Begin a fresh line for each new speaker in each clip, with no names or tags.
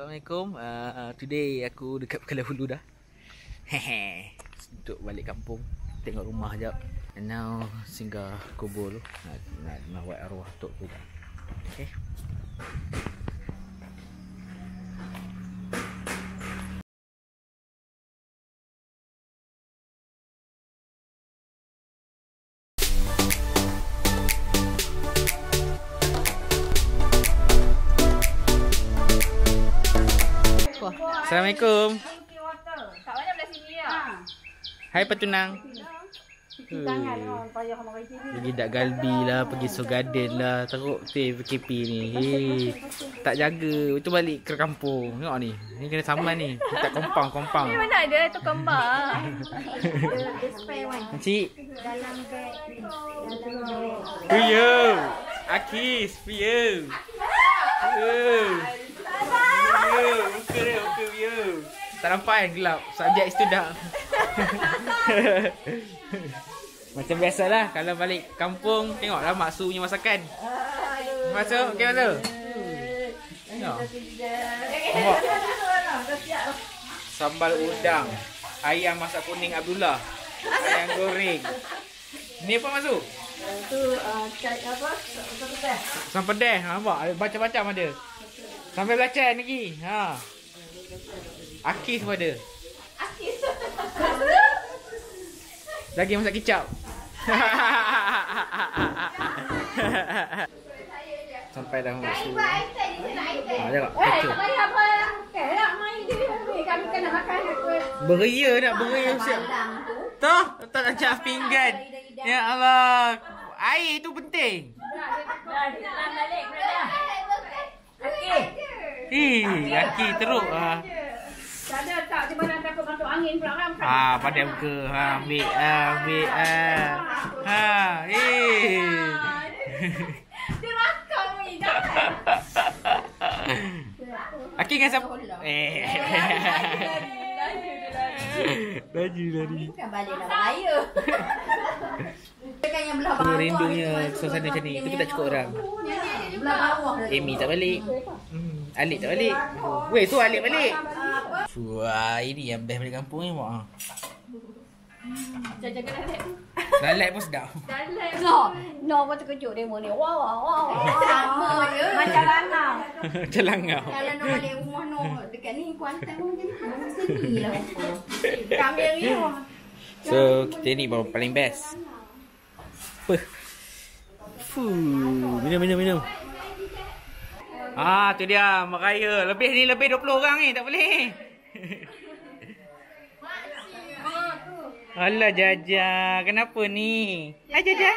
Assalamualaikum. Today aku dekat Kuala Hulu dah. Hehe. Duduk balik kampung, tengok rumah jap. And now singgah kubur tu. Nak buat arwah tok tu. Okay. Assalamualaikum.
Kat mana belah sini ya?
Hai petunang. Pergi dak Galbi lah, pergi Seoul Garden lah. Teruk PKP ni. Tak jaga. Itu balik ke kampung. Tengok ni. Ni kena saman ni. Tak kompang.
Ni mana ada tu kembar.
Encik.
Dalam beg ni.
Puyo. Akis. Puyo. Muka Puyo. Tak nampak kan gelap. Subjek itu dah. Macam biasalah kalau balik kampung tengoklah mak su punya masakan. Masuk, okey masuk. Tengok. Sambal udang, ayam masak kuning Abdullah, ayam goreng. Ni apa masuk?
Tu cai apa?
Asam pedas. Nampak macam-macam ada. Sampai belacan lagi. Ha. Akis pun ada.
Akis.
Lagi masak kicap. Sampai dah masuk. Tengok.
Apa? Kelak main dia. Kami kena makan aku.
Beria siap. Toh, tak nak cap pinggan. Ya Allah. Air tu penting.
Balik dah.
Aki teruk ah.
Ada tak di mana takut masuk angin pula kan?
Pandai muka. Ambil.
Dia rakam ni jangan.
Aki dengan siapa? Laju.
Bukan balik nak raya. Kan yang belah
Aku rindunya suasana macam ni. Tapi tak cukup orang.
Belah bawah.
Amy tak balik. Alik tak balik. Weh, tu Alik balik. Wah, ini yang best balik kampung ni, mak.
Jaga lalat.
Lalat pun sedap.
Lalat.
No, pun terkejut demo ni. Wow. Sama je. Macam langau.
Macam langau.
Kalau nak balik rumah no dekat ni Kuantan pun macam ni. Sini lah. Kami hari ni.
So, kita ni baru paling best. Apa? Minum. Tu dia, mak raya. Lebih 20 orang ni, tak boleh. Alah Jaja, kenapa ni? Hai Jaja.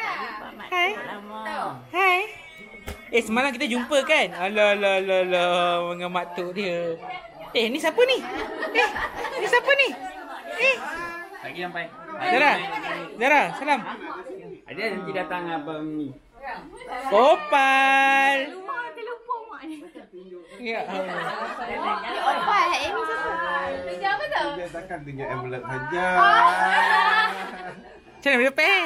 Hai. Semalam kita jumpa kan? Alah dengan mak tok dia. Ni siapa ni? Ni siapa ni?
Lagi sampai.
Zara, salam.
Ada nanti datang abang ni.
Opal.
Terlupa mak ni.
Ya.
Opal lah Amy siapa? Kerja apa tu?
Dia takkan tinggal envelope saja.
Macam mana lepas?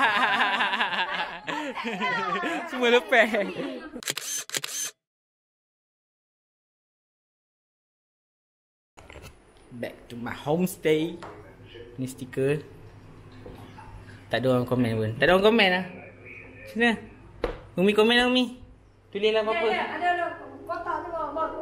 Semua lepas. Back to my homestay. Ni stiker. Tak ada orang komen pun. Tak ada orang komen lah. Macam mana? Umi komen lah Umi. Tulislah apa-apa.
Ada kotak tu bawa tu.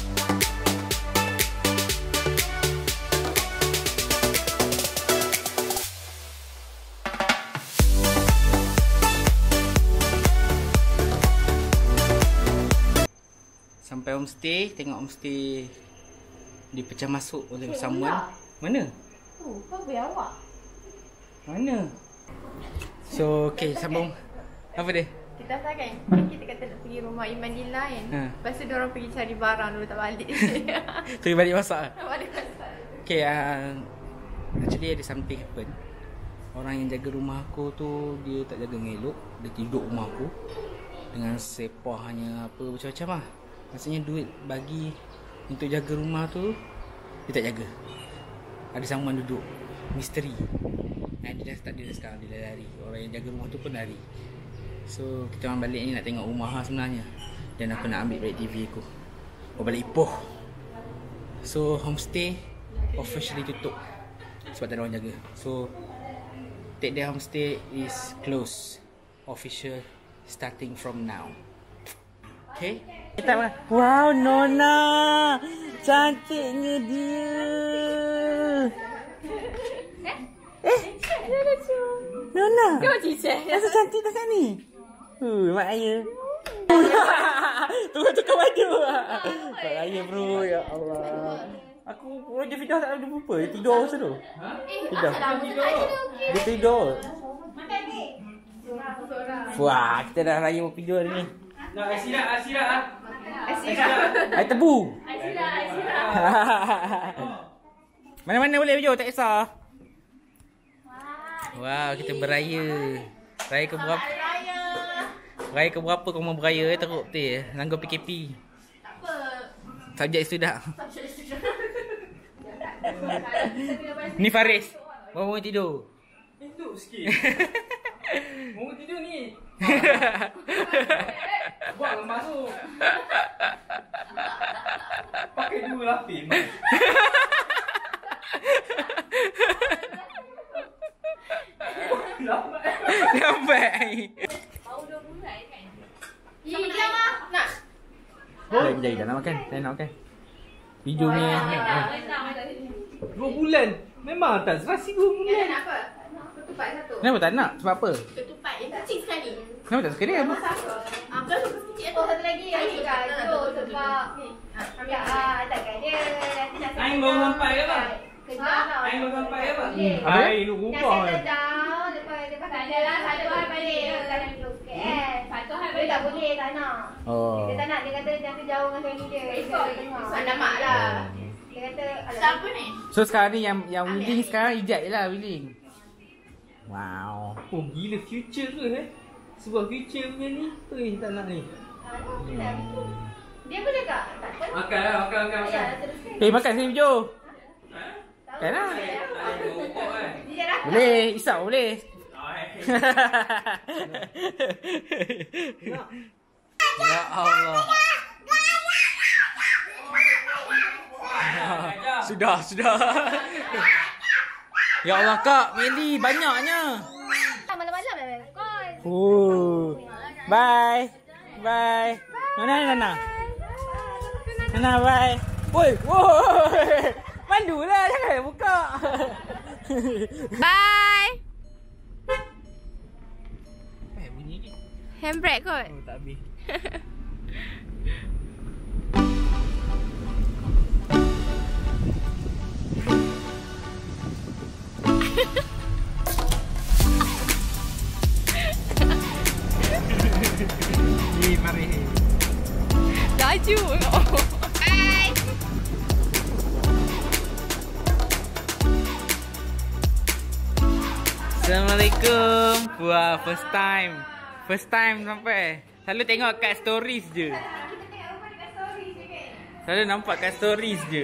Sampai homestay, tengok homestay dipecah masuk oleh someone. Mana?
Kau biar awak.
Mana? So, okay, sambung. Apa dia?
Kita tak kan? Kita kata nak pergi rumah Iman Dila kan? Lepas tu diorang pergi cari barang dulu tak balik.
Pergi balik masak.
Tak balik pasal.
Okay, actually ada something happen. Orang yang jaga rumah aku tu, dia tak jaga dengan elok. Dia tidur rumah aku dengan sepahnya apa macam-macam lah. Maksudnya duit bagi untuk jaga rumah tu, dia tak jaga. Ada someone duduk misteri. Dia dah start dia dah sekarang, dia dah lari. Orang yang jaga rumah tu pun lari. So kita orang balik ni nak tengok rumah lah sebenarnya. Dan aku nak ambil balik TV aku. Balik Ipoh. So homestay officially tutup sebab tak ada orang jaga. So Tek Dia Homestay is closed official starting from now. Okay. Kita mana? Wow, Nona. Cantiknya dia. Nona. Rasa cantik tak kat ni? Mak Ayah. Tukar baju. Mak Ayah bro, ya Allah. Aku Roger Fidah tak ada jumpa. Dia tidur masa tu. Fidah. Dia tidur. Wah, kita dah raya mau tidur ni.
Nak Asyirah.
Air tebu. Mana-mana boleh baju, tak kisah. Wow, kita beraya. Raya ke berapa? Raya ke berapa kau mau beraya? Teruk betul. Langgar PKP.
Tak apa.
Subjek sudah. Ni Faris. Baru mau tidur.
Tidur sikit. Mau tidur ni. Buat lembah tu. Pakai 2 lapis.
Lambat.
Baru 2 bulan kan? Sama nak. Nak.
Sekejap, nak makan. Saya nak makan. Video ni.
2 bulan. Memang tak serasi 2 bulan.
Nak apa? Ketupat satu.
Kenapa tak nak? Sebab apa?
Ketupat yang kecil sekali.
Kenapa tak suka dia?
Betul kecil tu. Satu lagi. Kali kacau sebab takkan dia nanti nak
Aing baru sampai ke apa?
Kejap tau.
Aing baru sampai ke apa?
Air lu rumah
Nak
kan.
settle down. Lepas tak ada lah. Satu hari balik. Kalau duduk KL. Satu hari balik. Dia tak boleh. Tak nak.
Oh.
Dia tak nak. Dia kata jangan jauh dengan family dia. Anak mak lah. Dia kata siapa ni?
So sekarang ni yang Willing sekarang ijat je lah Willing. Wow.
Oh gila future tu Sebuah future punya ni. Tak nak ni.
Dia pun cakap tak apa.
Makan.
Ya, teruskan.
Makan sini Jo. Kan lah.
Dia dah
Boleh, isap boleh. Ya Allah. Sudah. Ya Allah Kak, Meli banyaknya.
malam-malam dah kau.
Bye. Nana. Nana bye. Woi. Mandulah jangan buka.
Bye.
Bunyi ni.
Handbrake kot.
Oh tak habis. Mari.
Laju. Bye.
Assalamualaikum. Wah, first time sampai. Selalu tengok kat stories je. Selalu nampak kat stories je.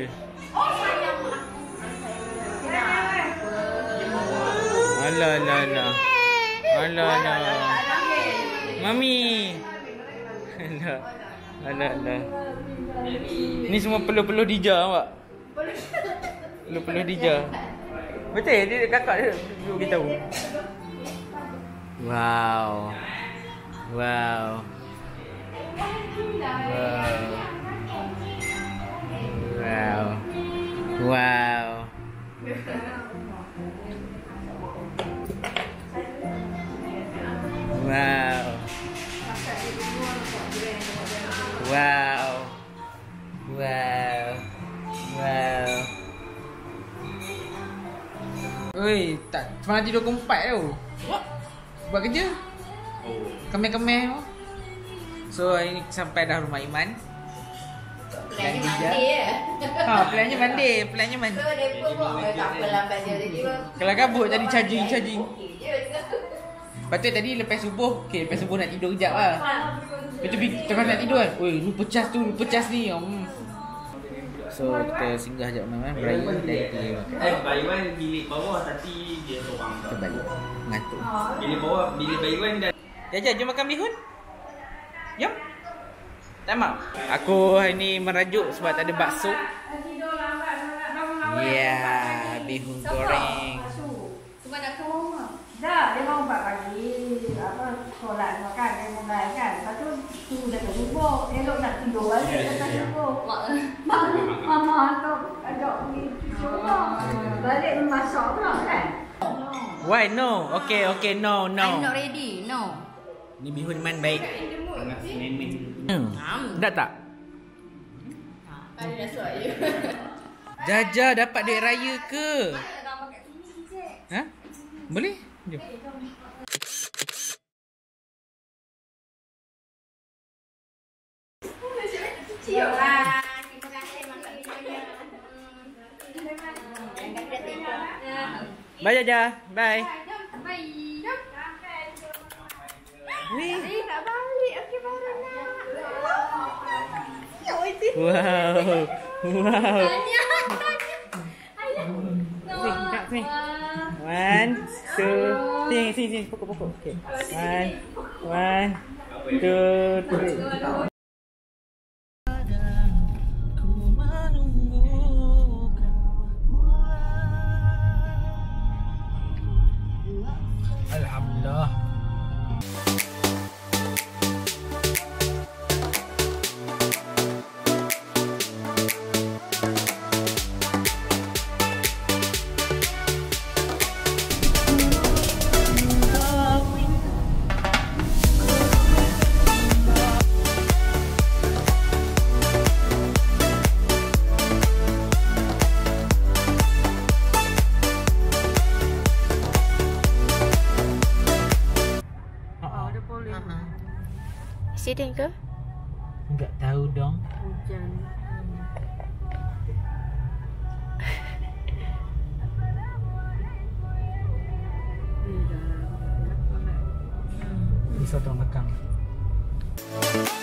Alah. Mami. Alah. Ni semua peluh-peluh Dija awak. Peluh-peluh Dija. Betul, dia kakak dia beritahu. Wow. Oi, tak semalam tidur pukul 4 tau. Buat kerja. Kemeh-kemeh tu. So hari ni sampai dah rumah Iman.
Plannya mandi ya.
Plannya mandi.
So dia pun buat tak apa lambat dia. Jadi
Kalau kabut jadi charging. Lepas tu tadi lepas subuh nak tidur kejap lah. Lepas tu tengah nak tidur kan. Oi, lupa cas ni. So kita singgah sekejap malam beraya dan kita makan.
Bayuan bilik bawah tapi dia seorang.
Kita balik. Ngantuk.
Bilik Bayuan dah.
Jom makan bihun. Jom. Tak mau. Aku hari ni merajuk sebab tak ada bakso. Ya, bihun goreng.
Semua dah keluar rumah.
Dah, dia mau 4 pagi. Apa, solat makan, dia mulai kan. Lepas tu, suruh dah terhubung. Elok nak tidur balik, dia tak tidur. Mama tu ajak pergi tidur. Balik memasak pula kan.
Why no? Okay, no.
I'm not ready. No.
Ni bihun man baik.
Sangat sememen.
Dah tak?
Ada dah suap je.
Jaja dapat duit raya ke? Ha? Boleh? Jom.
Cium lah. Terima kasih masak videonya. Jangan dah tengok.
Bye Jaja. Bye.
Bye. Jom.
Wih.
Nak balik. Okey, baru nak.
Wow.
Tanya.
Sini. 1, 2, sini. Pokok. Okay. 1, 2, 3. Alhamdulillah.
Accident ke?
Enggak tahu dong.
Hujan.
Bisa tolong rekam.